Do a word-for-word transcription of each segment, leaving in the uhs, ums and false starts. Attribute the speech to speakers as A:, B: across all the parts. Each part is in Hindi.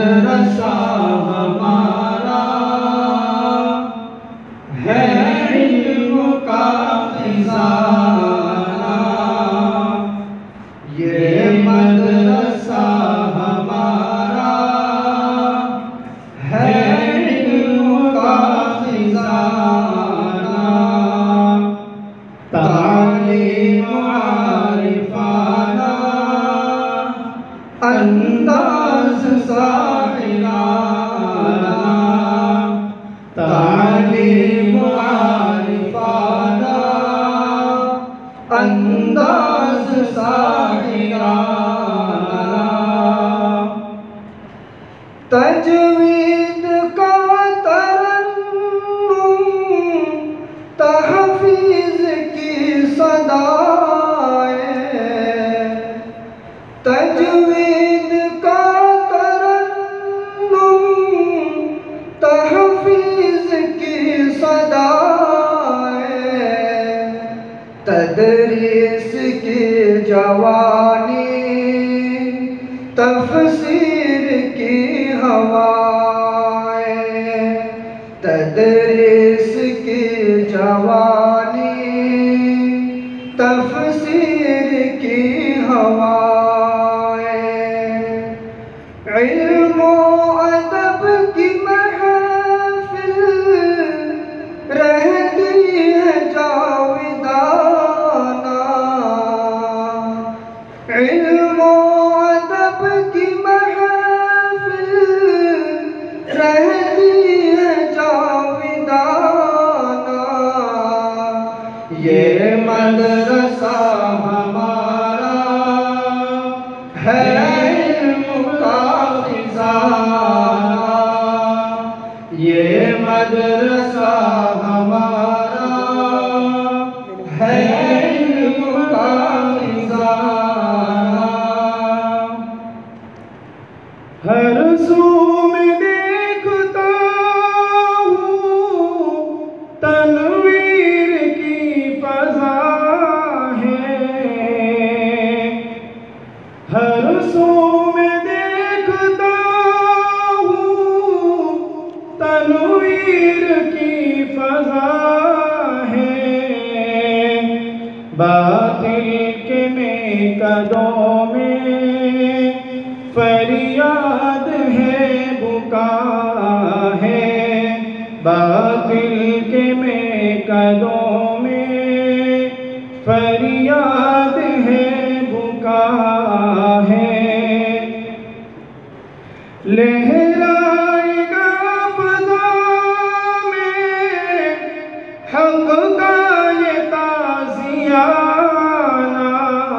A: मदरसा हमारा है इल्म का खजाना, ये मदरसा हमारा है इल्म का खजाना। तालीम आरिफाना अंदाज़ साहिराना, तालीम आरिफाना अंदाज़ साहिराना। तजवीद का तरन्नुम तहफ़ीज़ की सदाए, तजवीद का तरन्नुम तहफ़ीज़ की सदाए, तदरीस की जवानी तफ़सीर की हवाएं, तदरीस की जवानी तफ़सीर की हवाएं। इल्म अदब की महफ़िल रहती है जाविदाना, इल्म अदब की महफ़िल रहती है जाविदाना। ये मदरसा हमारा है इल्म का खजाना, ये मदरसा हमारा है इल्म का खजाना। हर सू में देखता हूँ तनवीर की फ़ज़ा है, हर सू में देखता हूँ तनवीर की फ़ज़ा है। बातिल के मेकदों में फरियाद है बुका है, बातिल के मेकदों में फरियाद है बुका है। लहराएगा फ़ज़ा में हक़ का ये ताज़ियाना,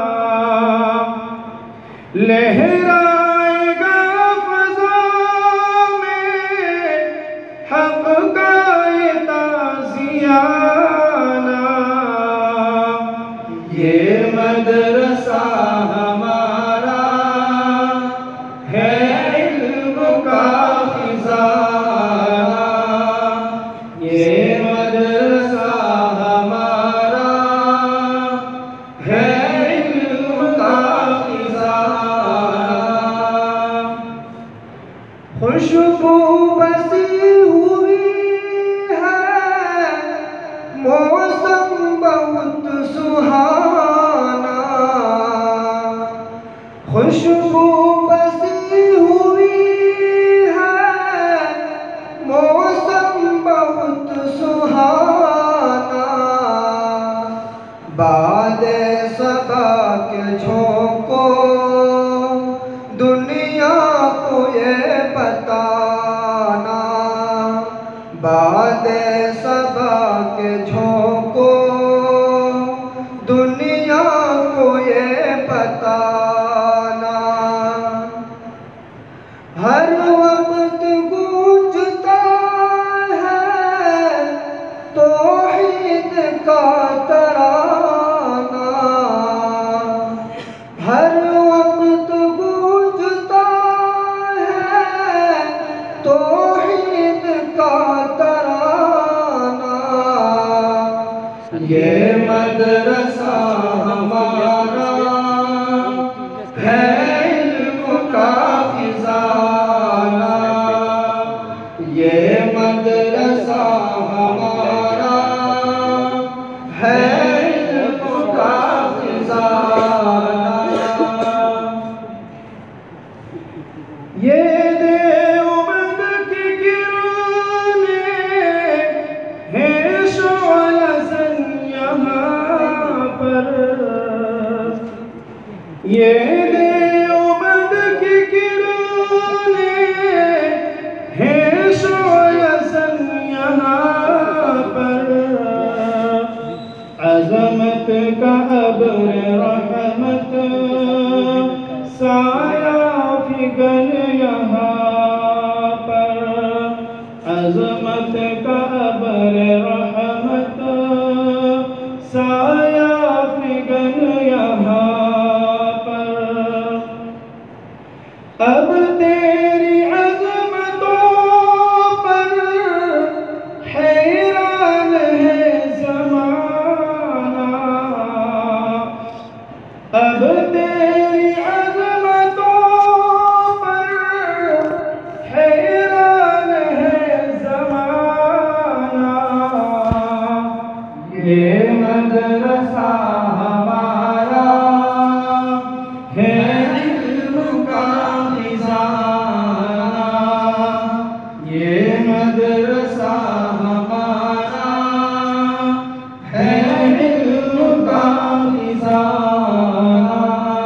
A: लहराएगा फ़ज़ा में हक़ का ये ताज़ियाना। ये मदरसा हमारा है इल्म का खजाना, ये मदरसा हमारा है इल्म का खजाना। खुशबू बसी हुई है मौसम बहुत सुहाना, खुशबू बसी हुई है मौसम बहुत सुहाना। बादे सदा के झोंको दुनिया को ये बताना, बादे सदा के झोंको दुनिया को ये बताना। हर वक्त गूंजता है तौहीद का तराना, हर वक्त गूंजता है तौहीद का तराना। ये मदरसा हमारा है इल्म का खजाना, ये देवबंद की किरणें हैं शोयसन यहाँ पर, अज़मत का अब्र रहमत साया फिगन यहाँ पर, अज़मत का अब्र रहमत साया फिगन यहाँ पर। अब तेरी अज़मतों पर हैरान है ज़माना, अब तेरी अज़मतों पर हैरान है ज़माना। ये मदरसा हमारा है इल्म का खजाना, ये मदरसा हमारा है इल्म का खजाना।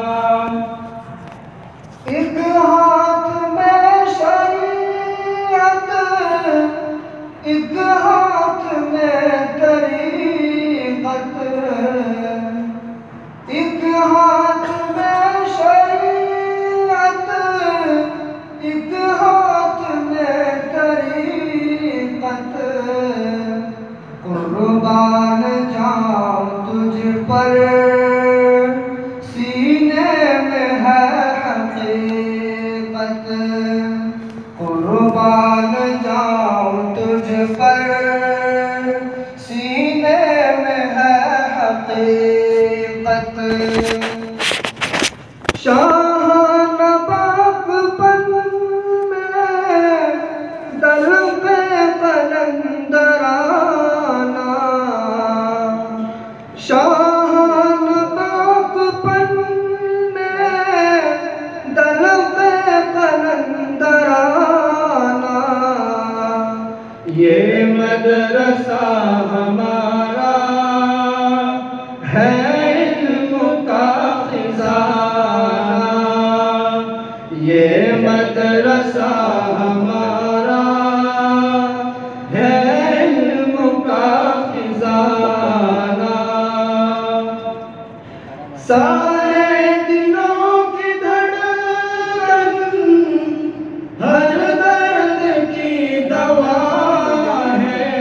A: एक हाथ में शरीयत, एक हाथ में तरीक़त, एक हाथ में शरीयत, एक हाथ में तरीक़त। कुर्बान जाऊं तुझ पर सीने में है हकीकत, कुर्बान जाऊं तुझ पर सीने में है हकीकत। शाहान बागपन में दलक़े कलंदराना, शाहान बागपन में दलक़े कलंदराना। ये मदरसा हमारा है इल्म का खजाना, ये मदरसा हमारा है इल्म का खजाना। सारे दिलों की धड़कन हर दर्द की दवा है,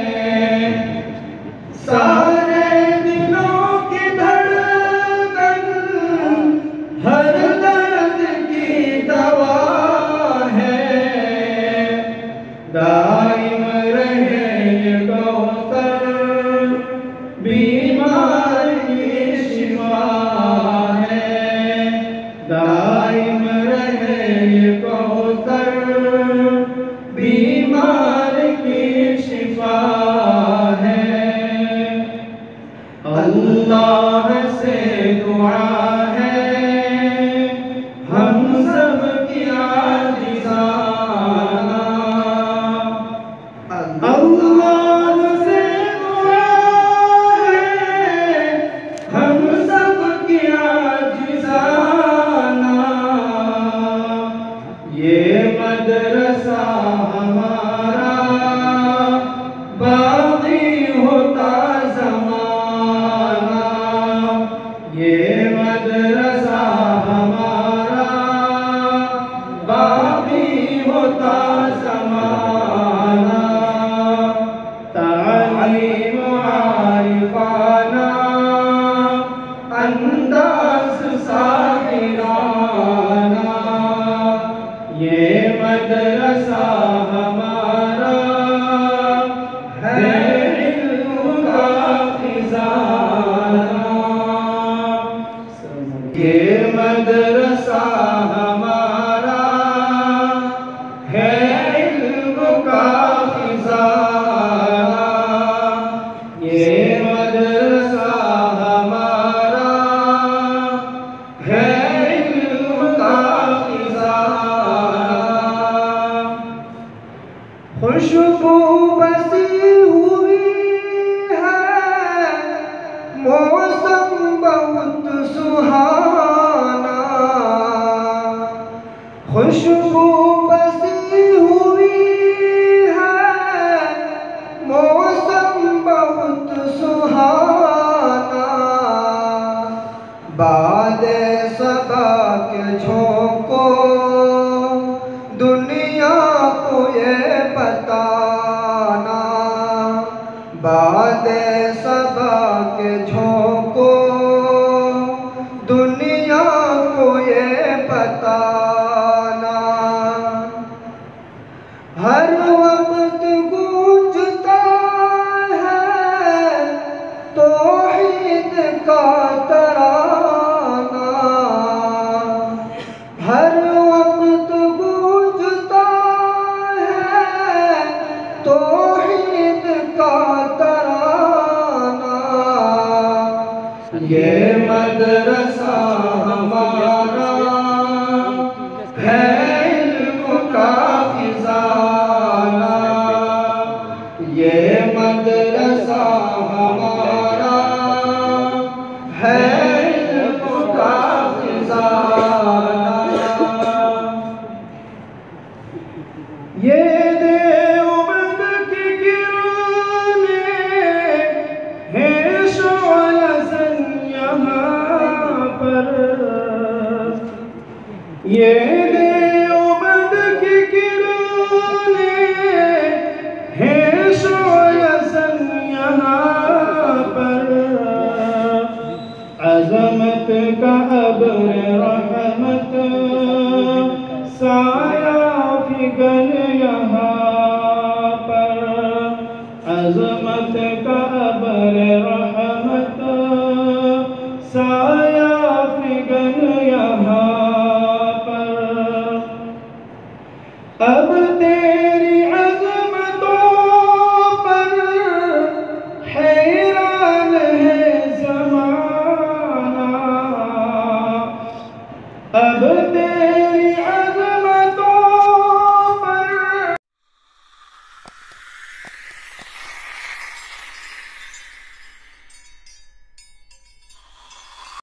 A: सारे दिलों की धड़कन हर दर्द की दवा है। दाइम रहे ये कौसर बीमार की शिफा है, दाइम रहे ये कौसर बीमार की शिफा है। अल्लाह से दुआ है हम सब की आजिज़ाना, अल्लाह से दुआ है हम सब की आजिज़ाना। ये मदरसा हमारा बाक़ी होता ज़माना, ये मदरसा हमारा बाक़ी होता ज़माना। तालीम आरिफाना अंदाज़ साहिराना, ये मदरसा हमारा है इल्म का खजाना, ये मदरसा हमारा है इल्म का खजाना, ये मदरसा हमारा है इल्म का खजाना। खुशबू बसी हुई है मौसम बहुत सुहाना, खुशबू बसी हुई है, मौसम बहुत सुहाना, बादे सबा के झोंको दुनिया को ये बताना, बादे सबा के झोंको दुनिया को ये बताना। हर वक्त गूंजता है तौहीद का तराना, हर वक्त गूंजता है तौहीद का तराना। ये मदरसा हमारा है इल्म का खजाना, ये मदरसा हमारा है इल्म का खजाना। ये देवबंद की किरणें हैं शोलसन यहाँ पर, ये देवबंद की किरणें हैं शोलसन यहाँ पर, अज़मत का अब्र रहमत साया फिगन